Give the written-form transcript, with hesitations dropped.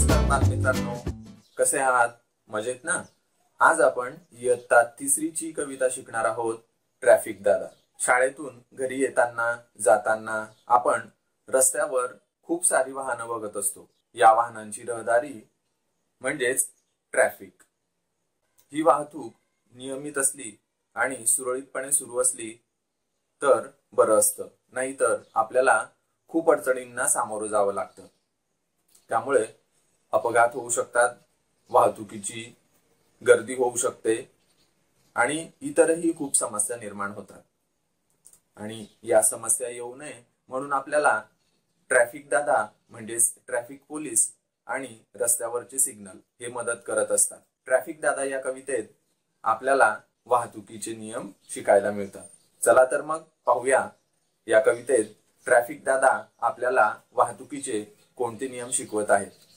नमस्कार बालमित्रांनो, कसे आहात? मजेत ना? आज आपण इयत्ता तिसरीची कविता शिकणार आहोत. ट्रॅफिक दादा. शाळेतून घरी येताना जाताना आपण रस्त्यावर खूप सारी वाहनं बघत असतो. या वाहनांची रहदारी म्हणजेच ट्रॅफिक. ही वाहतूक नियमित असली आणि सुरळीतपणे सुरू असली तर बरं असतं, नाहीतर आपल्याला खूप अडचणींना सामोरं जावं लागतं. त्यामुळे अपघात होऊ शकतात, वाहतुकीची गर्दी होऊ शकते आणि इतरही खूप समस्या निर्माण होतात. आणि या समस्या येऊ नये म्हणून आपल्याला ट्रॅफिक दादा म्हणजेच ट्रॅफिक पोलीस आणि रस्त्यावरचे सिग्नल हे मदत करत असतात. ट्रॅफिक दादा या कवितेत आपल्याला वाहतुकीचे नियम शिकायला मिळतात. चला तर मग पाहूया या कवितेत ट्रॅफिक दादा आपल्याला वाहतुकीचे कोणते नियम शिकवत आहेत.